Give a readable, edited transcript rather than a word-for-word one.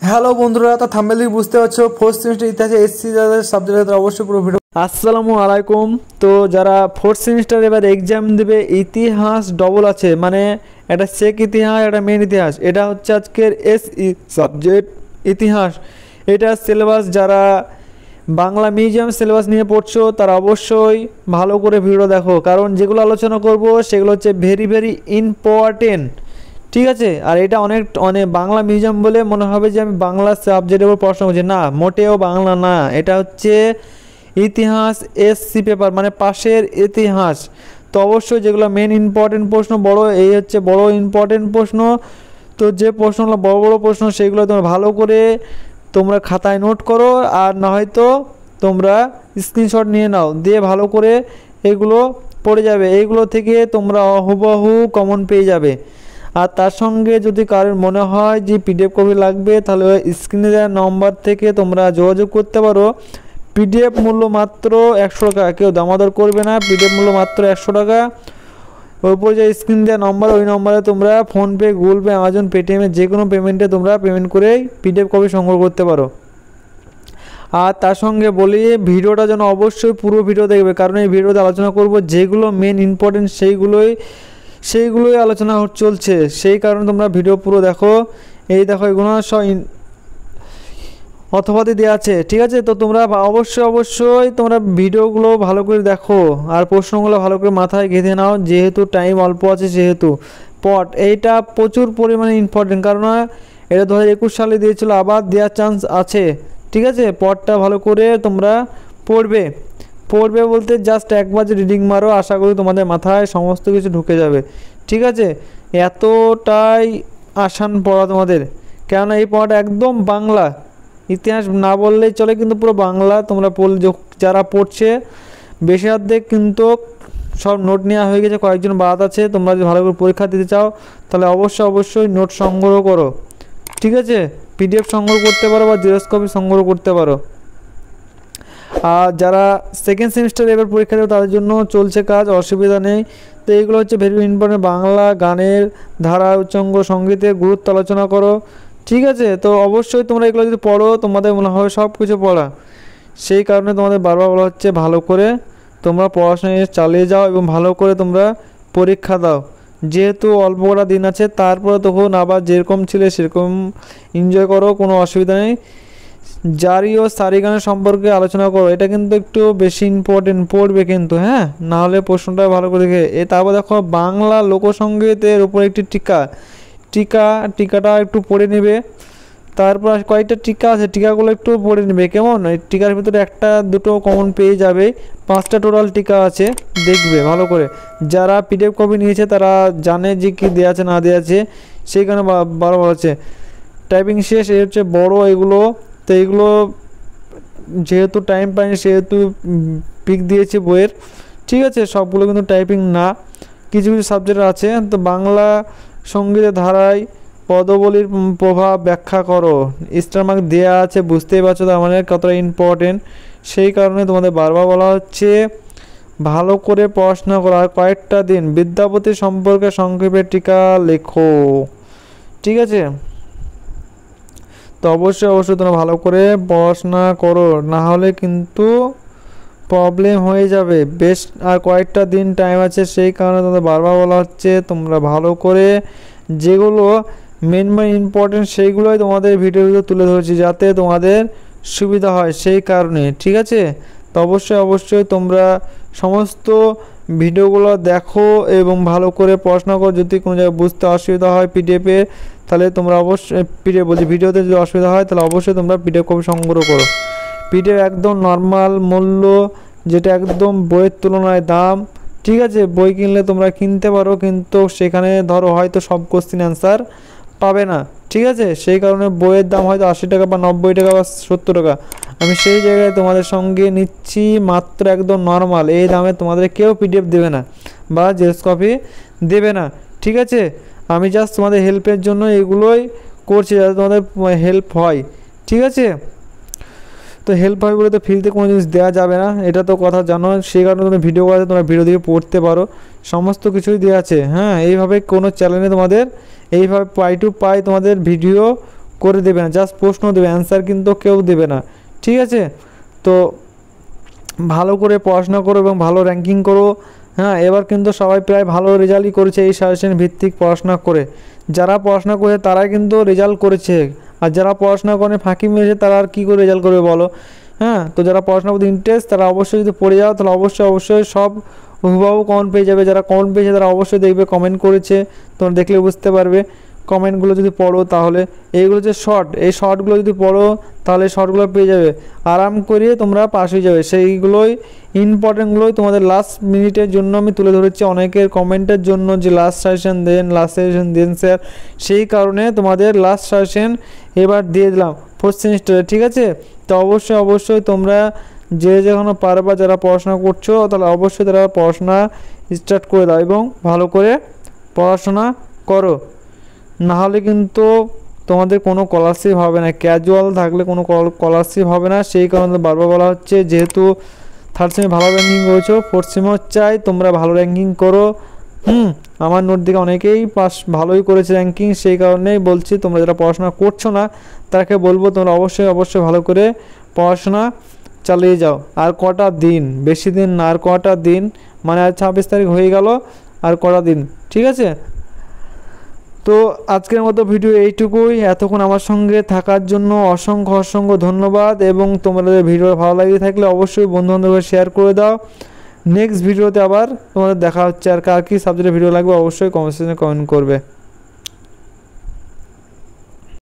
Hello বন্ধুরা, তো thumbnail থেকে বুঝতে পারছো ফোর্থ সেমিস্টার ইতিহাসে এসসি যাদের সাবজেক্ট অবশ্যই পুরো ভিডিও। আসসালামু আলাইকুম। তো যারা ফোর্থ সেমিস্টার এবার এক্সাম দেবে, ইতিহাস ডবল আছে, মানে একটা সেক ইতিহাস, একটা মেন ইতিহাস। এটা হচ্ছে আজকের এসই সাবজেক্ট ইতিহাস। এটা সিলেবাস যারা বাংলা মিউজিয়াম সিলেবাস নিয়ে পড়ছো তারা অবশ্যই ভালো করে ভিডিও দেখো, কারণ যেগুলো আলোচনা করব সেগুলো হচ্ছে ভেরি ভেরি ইম্পর্টেন্ট। ঠিক আছে, আর এটা অনেক অনেক বাংলা মিউজিয়াম বলে মনে হবে যে আমি বাংলা সাবজেক্টের উপর পড়াশোনা করছি, না মোটেও বাংলা না, এটা হচ্ছে ইতিহাস এসসি পেপার, মানে পাশের ইতিহাস। তো অবশ্যই যেগুলো মেন ইম্পর্টেন্ট প্রশ্ন, বড় এই হচ্ছে বড় ইম্পর্টেন্ট প্রশ্ন। তো যে প্রশ্নগুলো বড় বড় প্রশ্ন সেগুলো তোমরা ভালো করে তোমরা খাতায় নোট করো, আর না হয়তো তোমরা স্ক্রিনশট নিয়ে নাও, দিয়ে ভালো করে এগুলো পড়ে যাবে। এইগুলো থেকে তোমরা হুবহু কমন পেয়ে যাবে। আর তার সঙ্গে যদি কারোর মনে হয় যে পিডিএফ কপি লাগবে, তাহলে স্ক্রিনে দেওয়া নম্বর থেকে তোমরা যোগাযোগ করতে পারো। পিডিএফ মূল্য মাত্র 100 টাকা, কেউ দামাদর করবে না, পিডিএফ মূল্য মাত্র 100 টাকা। ওর উপর যে স্ক্রিন দেওয়া নম্বর, ওই নম্বরে তোমরা ফোনপে, গুগল পে, অ্যামাজন, পেটিএমে যে কোনো পেমেন্টে তোমরা পেমেন্ট করেই পিডিএফ কপি সংগ্রহ করতে পারো। আর তার সঙ্গে বলি ভিডিওটা যেন অবশ্যই পুরো ভিডিও দেখবে, কারণ এই ভিডিওতে আলোচনা করব যেগুলো মেন ইম্পর্টেন্ট সেইগুলোই আলোচনা চলছে, সেই কারণে তোমরা ভিডিও পুরো দেখো। এই দেখো এগুলো সব অথবাতে দেওয়া আছে, ঠিক আছে। তো তোমরা অবশ্যই তোমরা ভিডিওগুলো ভালো করে দেখো, আর প্রশ্নগুলো ভালো করে মাথায় গেঁথে নাও, যেহেতু টাইম অল্প আছে। যেহেতু পট এইটা প্রচুর পরিমাণে ইম্পর্টেন্ট, কারণ এটা 2021 সালে দিয়েছিল, আবার দেওয়ার চান্স আছে। ঠিক আছে, পটটা ভালো করে তোমরা পড়বে বলতে জাস্ট একবার যে রিডিং মারো, আশা করি তোমাদের মাথায় সমস্ত কিছু ঢুকে যাবে। ঠিক আছে, এতটাই আসান পড়া তোমাদের, কেননা এই পড়াটা একদম বাংলা। ইতিহাস না বললেই চলে, কিন্তু পুরো বাংলা তোমরা যারা পড়ছে বেশি অর্ধেক কিন্তু সব নোট নেওয়া হয়ে গেছে, কয়েকজন বাদ আছে। তোমরা যদি ভালো করে পরীক্ষা দিতে চাও তাহলে অবশ্যই নোট সংগ্রহ করো। ঠিক আছে, পিডিএফ সংগ্রহ করতে পারো বা জেরক্স কপি সংগ্রহ করতে পারো। আর যারা সেকেন্ড সেমিস্টার এবার পরীক্ষা দেবে তাদের জন্য চলছে কাজ, অসুবিধা নেই। তো এইগুলো হচ্ছে ভেরি ইম্পর্টেন্ট। বাংলা গানের ধারা, উচ্চাঙ্গ, সঙ্গীতের গুরুত্ব আলোচনা করো। ঠিক আছে, তো অবশ্যই তোমরা এগুলো যদি পড়ো তোমাদের মনে হবে সব কিছু পড়া। সেই কারণে তোমাদের বারবার বলা হচ্ছে ভালো করে তোমরা পড়াশোনা চালিয়ে যাও এবং ভালো করে তোমরা পরীক্ষা দাও। যেহেতু অল্প কটা দিন আছে, তারপরে তখন আবার যেরকম ছিলে সেরকম এনজয় করো, কোনো অসুবিধা নেই। জারি ও সারি গানের সম্পর্কে আলোচনা করো, এটা কিন্তু একটু বেশি ইম্পর্টেন্ট পড়বে কিন্তু, হ্যাঁ, না হলে প্রশ্নটা ভালো করে দেখে। তারপর দেখো বাংলা লোকসঙ্গীতের উপর একটি টিকাটা একটু পড়ে নেবে। তারপর কয়েকটা টিকা আছে, টিকাগুলো একটু পড়ে নেবে, কেমন? এই টিকার ভিতরে একটা দুটো কমন পেয়ে যাবে, 5টা টোটাল টিকা আছে, দেখবে ভালো করে। যারা পিডিএফ কপি নিয়েছে তারা জানে যে কি দেওয়া আছে না দেওয়া আছে, সেই কারণে বারবার হচ্ছে টাইপিং শেষ। এই হচ্ছে বড় এগুলো, তো এগুলো যেহেতু টাইম পাইনি সেহেতু পিক দিয়েছে বইয়ের। ঠিক আছে, সবগুলো কিন্তু টাইপিং না, কিছু কিছু সাবজেক্ট আছে। তো বাংলা সঙ্গীতের ধারায় পদবলির প্রভাব ব্যাখ্যা করো, স্টার মার্ক দেওয়া আছে, বুঝতেই পারছো তার মানে কতটা ইম্পর্টেন্ট। সেই কারণে তোমাদের বারবার বলা হচ্ছে ভালো করে পড়াশোনা করো। আর কয়েকটা দিন বিদ্যাপতি সম্পর্কে সংক্ষেপে টিকা লেখো। ঠিক আছে, তো অবশ্যই তোমরা ভালো করে পড়াশোনা করো, না হলে কিন্তু প্রবলেম হয়ে যাবে। বেশ আর কয়েকটা দিন টাইম আছে, সেই কারণে তোমাদের বারবার বলা হচ্ছে তোমরা ভালো করে যেগুলো মেন ইম্পর্টেন্ট সেইগুলোই তোমাদের ভিডিওতে তুলে ধরছি, যাতে তোমাদের সুবিধা হয়, সেই কারণে। ঠিক আছে, তো অবশ্যই তোমরা সমস্ত ভিডিওগুলো দেখো এবং ভালো করে পড়াশোনা করো। যদি কোনো জায়গায় বুঝতে অসুবিধা হয় পিডিএফে, তাহলে তোমরা অবশ্যই ভিডিওতে যদি অসুবিধা হয় তাহলে অবশ্যই তোমরা পিডিএফ কপি সংগ্রহ করো। পিডিএফ একদম নর্মাল মূল্য, যেটা একদম বইয়ের তুলনায় দাম। ঠিক আছে, বই কিনলে তোমরা কিনতে পারো, কিন্তু সেখানে ধরো হয়তো সব কোশ্চেন অ্যান্সার পাবে না। ঠিক আছে, সেই কারণে বইয়ের দাম হয়তো 80 টাকা বা 90 টাকা বা 70 টাকা। আমি সেই জায়গায় তোমাদের সঙ্গে নিচ্ছি মাত্র একদম নর্মাল, এই দামে তোমাদের কেউ পিডিএফ দেবে না বা জেরক্স কপি দেবে না। ঠিক আছে, আমি জাস্ট তোমাদের হেল্পের জন্য এগুলোই করছি, যাতে তোমাদের হেল্প হয়। ঠিক আছে, তো হেল্প হয় বলে তো ফ্রিতে কোনো জিনিস দেওয়া যাবে না, এটা তো কথা জানো। সেই কারণে তোমরা ভিডিও করাতে তোমরা ভিডিও দিয়ে পড়তে পারো, সমস্ত কিছুই দেওয়া আছে। হ্যাঁ, এইভাবে কোনো চ্যানেলে তোমাদের এইভাবে পাই টু পাই তোমাদের ভিডিও করে দেবে না, জাস্ট প্রশ্ন দেবে, অ্যান্সার কিন্তু কেউ দেবে না। ঠিক আছে, তো ভালো করে পড়াশোনা করো এবং ভালো র্যাঙ্কিং করো। হ্যাঁ, এবার কিন্তু সবাই প্রায় ভালো রেজাল্টই করেছে এই সাজেশন ভিত্তিক পড়াশোনা করে। যারা পড়াশোনা করেছে তারাই কিন্তু রেজাল্ট করেছে, আর যারা পড়াশোনা করে ফাঁকি মেরেছে তারা আর কী করে রেজাল্ট করবে বলো। হ্যাঁ, তো যারা পড়াশোনার প্রতি ইন্টারেস্ট তারা অবশ্যই যদি পড়ে যাও তাহলে অবশ্যই সব হুবহু কমেন্ট পেয়ে যাবে। যারা কমেন্ট পেয়েছে তারা অবশ্যই দেখবে কমেন্ট করেছে, তোমরা দেখলে বুঝতে পারবে। কমেন্টগুলো যদি পড়ো তাহলে এইগুলো যে শর্ট, এই শর্টগুলো যদি পড়ো তাহলে শর্টগুলো পেয়ে যাবে, আরাম করে তোমরা পাস হয়ে যাবে। সেইগুলোই ইম্পর্টেন্টগুলোই তোমাদের লাস্ট মিনিটের জন্য আমি তুলে ধরেছি, অনেকের কমেন্টের জন্য যে লাস্ট সাজেশন দেন স্যার, সেই কারণে তোমাদের লাস্ট সাজেশন এবার দিয়ে দিলাম ফোর্থ সেমিস্টারে। ঠিক আছে, তো অবশ্যই তোমরা যে যেখানে পারবা, যারা পড়াশোনা করছো তাহলে অবশ্যই তারা পড়াশোনা স্টার্ট করে দাও এবং ভালো করে পড়াশোনা করো, নাহলে কিন্তু তোমাদের কোনো স্কলারশিপ হবে না। ক্যাজুয়াল থাকলে কোনো স্কলারশিপ হবে না। সেই কারণে বারবার বলা হচ্ছে, যেহেতু থার্ড সেমে ভালো র্যাঙ্কিং করেছো, ফোর্থ সেমেও চাই তোমরা ভালো র্যাঙ্কিং করো। আমার নোট দিকে অনেকেই পাস ভালোই করেছে র্যাঙ্কিং, সেই কারণেই বলছি তোমরা যারা পড়াশোনা করছো না তাকে বলবো তোমরা অবশ্যই ভালো করে পড়াশোনা চালিয়ে যাও। আর কটা দিন, বেশি দিন না, আর কটা দিন, মানে আজ 26 তারিখ হয়ে গেল, আর কটা দিন। ঠিক আছে, তো আজকের মতো ভিডিও এইটুকুই। এতক্ষণ আমার সঙ্গে থাকার জন্য অসংখ্য ধন্যবাদ, এবং তোমাদের ভিডিও ভালো লাগিয়ে থাকলে অবশ্যই বন্ধুবান্ধবকে শেয়ার করে দাও। নেক্সট ভিডিওতে আবার তোমাদের দেখা হচ্ছে। আর কার কী সাবজেক্টের ভিডিও লাগবে অবশ্যই কমেন্ট সেকশনে কমেন্ট করবে।